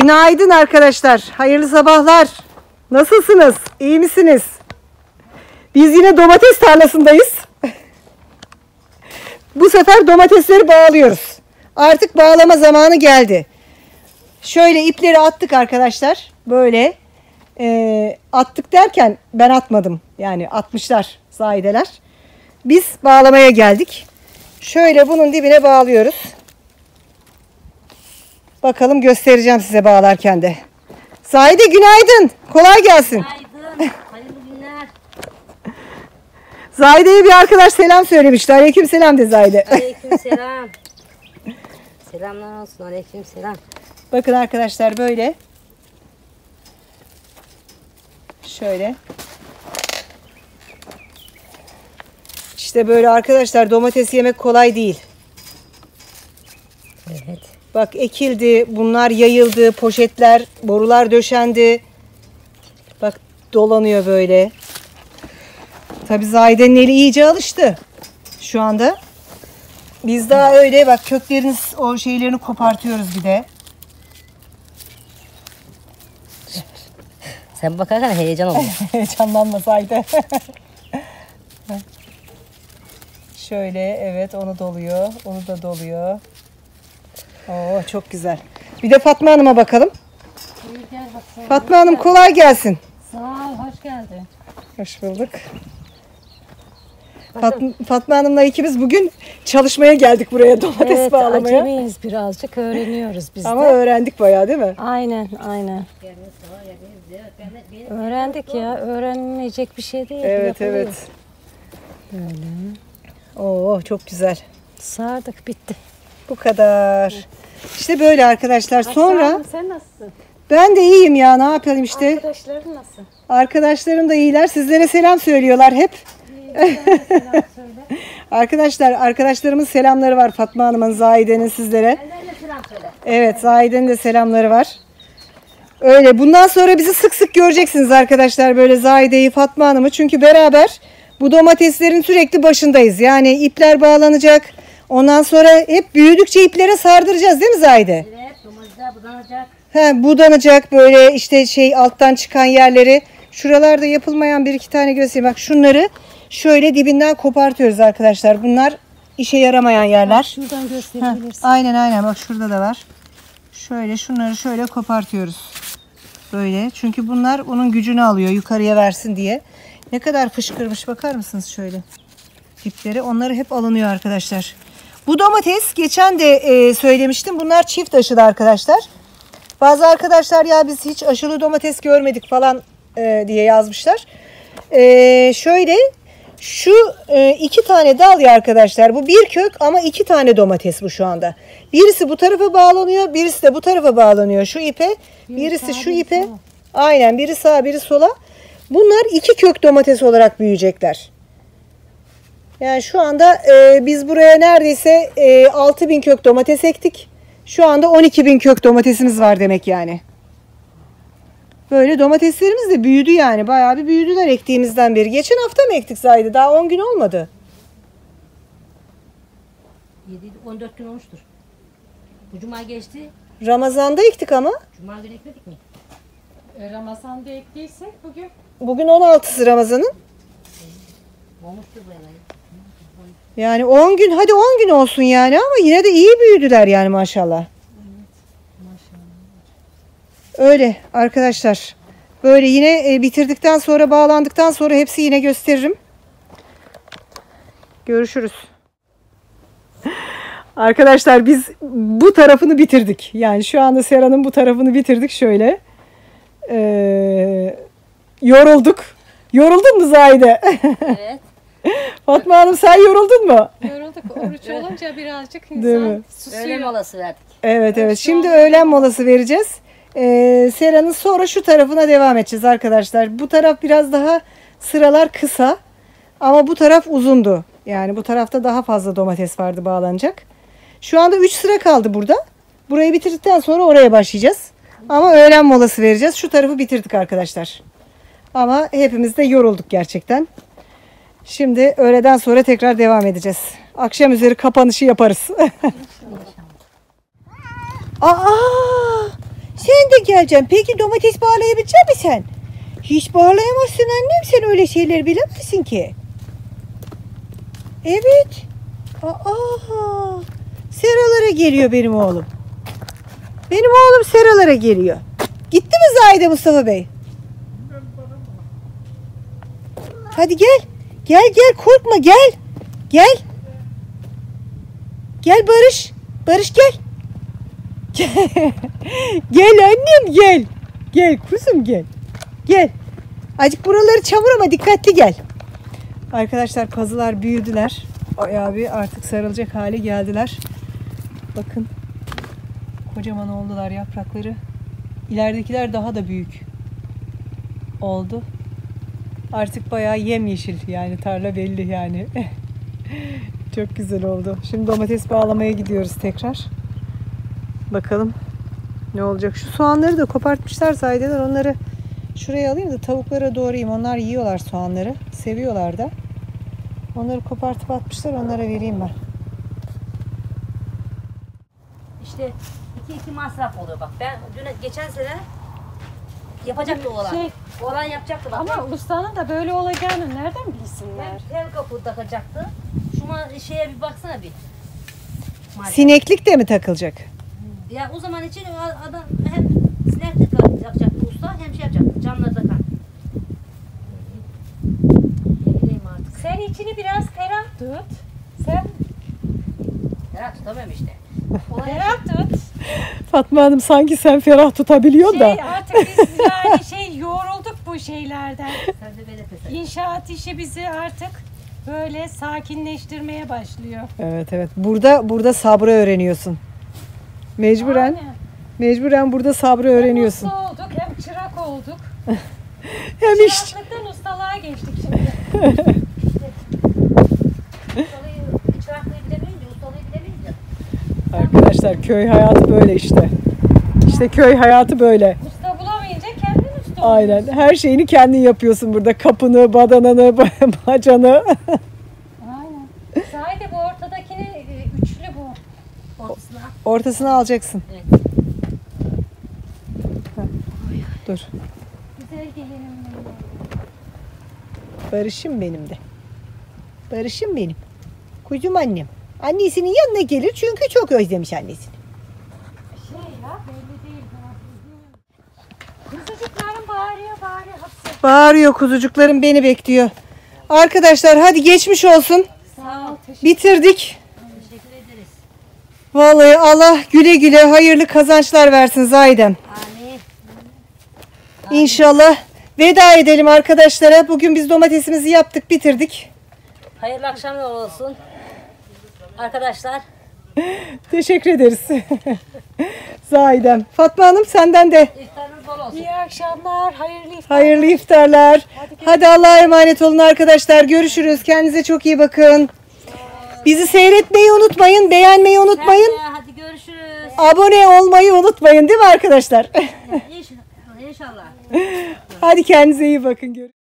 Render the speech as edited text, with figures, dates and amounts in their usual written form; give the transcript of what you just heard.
Günaydın arkadaşlar. Hayırlı sabahlar. Nasılsınız? İyi misiniz? Biz yine domates tarlasındayız. Bu sefer domatesleri bağlıyoruz. Artık bağlama zamanı geldi. Şöyle ipleri attık arkadaşlar. Böyle attık derken ben atmadım. Yani atmışlar zahideler. Biz bağlamaya geldik. Şöyle bunun dibine bağlıyoruz. Bakalım göstereceğim size bağlarken de. Zahide günaydın. Kolay gelsin. Günaydın. Hayırlı günler. Zahide'ye bir arkadaş selam söylemişti. Aleyküm selam de Zahide. Aleyküm selam. Selamlar olsun. Aleyküm selam. Bakın arkadaşlar böyle. Şöyle. İşte böyle arkadaşlar domates yemek kolay değil. Evet. Bak ekildi, bunlar yayıldı, poşetler, borular döşendi. Bak dolanıyor böyle. Tabii Zahide'nin eli iyice alıştı şu anda. Biz daha öyle bak köklerini o şeylerini kopartıyoruz bir de. Sen bakarken heyecan oluyor. Heyecanlanma Zahide. Şöyle evet onu doluyor, onu da doluyor. Oo çok güzel. Bir de Fatma Hanım'a bakalım. Gel baksana. Fatma Hanım kolay gelsin. Sağ ol. Hoş geldin. Hoş bulduk. Fatma Hanım'la ikimiz bugün çalışmaya geldik buraya domates bağlamaya. Acemiyiz birazcık. Öğreniyoruz biz de. Ama öğrendik bayağı değil mi? Aynen. Öğrendik ya. Öğrenmeyecek bir şey değil. Evet Yapılıyor. evet. Böyle. Oo çok güzel. Sardık bitti. Bu kadar. İşte böyle arkadaşlar. Sonra Sen nasılsın? ben de iyiyim ya ne yapalım işte. Arkadaşların nasıl? Arkadaşlarım da iyiler. Sizlere selam söylüyorlar hep. Arkadaşlarımın selamları var. Fatma Hanım'ın, Zahide'nin sizlere. Evet, Zahide'nin de selamları var. Öyle. Bundan sonra bizi sık sık göreceksiniz arkadaşlar. Böyle Zahide'yi, Fatma Hanım'ı. Çünkü beraber bu domateslerin sürekli başındayız. Yani ipler bağlanacak. Ondan sonra hep büyüdükçe iplere sardıracağız değil mi Zahide? Evet, domatesler budanacak. Budanacak böyle işte alttan çıkan yerleri. Şuralarda yapılmayan bir iki tane göstereyim. Bak şunları şöyle dibinden kopartıyoruz arkadaşlar. Bunlar işe yaramayan yerler. Şuradan gösterebilirsin. Aynen bak şurada da var. Şöyle şunları şöyle kopartıyoruz. Böyle. Çünkü bunlar onun gücünü alıyor yukarıya versin diye. Ne kadar fışkırmış bakar mısınız şöyle. Dipleri. Onları hep alınıyor arkadaşlar. Bu domates geçen de söylemiştim. Bunlar çift aşılı arkadaşlar. Bazı arkadaşlar ya biz hiç aşılı domates görmedik falan diye yazmışlar. Şöyle şu iki tane dal ya arkadaşlar. Bu bir kök ama iki tane domates bu şu anda. Birisi bu tarafa bağlanıyor. Birisi de bu tarafa bağlanıyor. Şu ipe. Birisi şu ipe. Aynen biri sağa biri sola. Bunlar iki kök domates olarak büyüyecekler. Yani şu anda biz buraya neredeyse 6.000 kök domates ektik. Şu anda 12.000 kök domatesimiz var demek yani. Böyle domateslerimiz de büyüdü yani. Bayağı bir büyüdüler ektiğimizden beri. Geçen hafta mı ektik Zahide? Daha 10 gün olmadı. 14 gün olmuştur. Bu cuma geçti. Ramazan'da ektik ama. Cuma günü ekmedik mi? Ramazan'da ektiysek bugün. Bugün 16'sı Ramazan'ın. Olmuştur bu yana. Yani 10 gün hadi 10 gün olsun yani ama yine de iyi büyüdüler yani maşallah. Öyle arkadaşlar. Böyle yine bitirdikten sonra bağlandıktan sonra hepsi yine gösteririm. Görüşürüz. Arkadaşlar biz bu tarafını bitirdik. Yani şu anda seranın bu tarafını bitirdik şöyle. Yorulduk. Yoruldun mu Zahide? Evet. Fatma Hanım sen yoruldun mu? Yorulduk. Oruç olunca birazcık Değil mi? insan susuyor. Öğle molası verdik. Evet. Şimdi öğlen molası vereceğiz. Seranın sonra şu tarafına devam edeceğiz arkadaşlar. Bu taraf biraz daha sıralar kısa. Ama bu taraf uzundu. Yani bu tarafta daha fazla domates vardı bağlanacak. Şu anda 3 sıra kaldı burada. Burayı bitirdikten sonra oraya başlayacağız. Ama öğlen molası vereceğiz. Şu tarafı bitirdik arkadaşlar. Ama hepimiz de yorulduk gerçekten. Şimdi öğleden sonra tekrar devam edeceğiz. Akşam üzeri kapanışı yaparız. Aa! Sen de geleceğim. Peki domates bağlayabilecek misin sen? Hiç bağlayamazsın annem, sen öyle şeyleri bilemezsin ki. Evet. Aa, seralara geliyor benim oğlum. Benim oğlum seralara geliyor. Gitti mi Zahide Mustafa Bey? Hadi gel. Gel korkma gel. Gel. Gel Barış. Barış gel. Gel annem gel. Gel kuzum gel. Gel. Azıcık buraları çamur ama dikkatli gel. Arkadaşlar pazılar büyüdüler. Bayağı bir artık sarılacak hale geldiler. Bakın. Kocaman oldular yaprakları. İleridekiler daha da büyük oldu. Artık bayağı yemyeşil yani tarla belli yani. Çok güzel oldu. Şimdi domates bağlamaya gidiyoruz tekrar. Bakalım ne olacak. Şu soğanları da kopartmışlar Zahideler. Onları şuraya alayım da tavuklara doğrayayım. Onlar yiyorlar soğanları. Seviyorlar da. Onları kopartıp atmışlar. Onlara vereyim ben. İşte iki masraf oluyor bak. Ben geçen sene yapacaktı oğlan. Oğlan yapacaktı bak. Ama ustanın da böyle olacağını nereden bilsinler? Tel kapı takacaktı. Şeye bir baksana bir. Madem. Sineklik de mi takılacak? Ya o zaman için adam hem sineklik yapacaktı usta hem şey yapacaktı. Camları takan. Ne bileyim artık. Sen içini biraz ferah tut. Sen Ya tutamıyorum işte. ferah tut. Fatma Hanım sanki sen ferah tutabiliyorsun da. Artık biz yani yorulduk bu şeylerden. Sen de böyle pes et. İnşaat işi bizi artık böyle sakinleştirmeye başlıyor. Evet. Burada sabrı öğreniyorsun. Mecburen. Aynen. Mecburen burada sabrı öğreniyorsun. Hem usta olduk hem çırak olduk. Hem iş. Çıraklıktan ustalığa geçtik şimdi. Çıraklığı bilemeyince, ustalığı bilemeyince. Arkadaşlar köy hayatı böyle işte. İşte köy hayatı böyle. Usta bulamayınca kendin usta oluyorsun. Aynen. Her şeyini kendin yapıyorsun burada. Kapını, badananı, bacanı. Aynen. Zahide bu ortadakini üçlü bu. Ortasına. Ortasını alacaksın. Evet. Dur. Güzel gelinim benim. Barış'ım benim de. Barış'ım benim. Kuzum annem. Annesinin yanına gelir çünkü çok özlemiş annesini. Belli değil. Kuzucuklarım bağırıyor. Hapsi. Bağırıyor kuzucuklarım, beni bekliyor. Arkadaşlar hadi geçmiş olsun. Sağ ol. Bitirdik. Teşekkür ederiz. Vallahi Allah güle güle hayırlı kazançlar versin Zahidem. Amin. İnşallah veda edelim arkadaşlara. Bugün biz domatesimizi yaptık, bitirdik. Hayırlı akşamlar olsun. Arkadaşlar. Teşekkür ederiz. Zahidem. Fatma Hanım senden de İftarınız bol olsun. İyi akşamlar. Hayırlı iftarlar. hayırlı iftarlar. Hadi Allah'a emanet olun arkadaşlar. Görüşürüz. Kendinize çok iyi bakın. Bizi seyretmeyi unutmayın. Beğenmeyi unutmayın. Hadi görüşürüz. Abone olmayı unutmayın değil mi arkadaşlar? İnşallah. Hadi kendinize iyi bakın.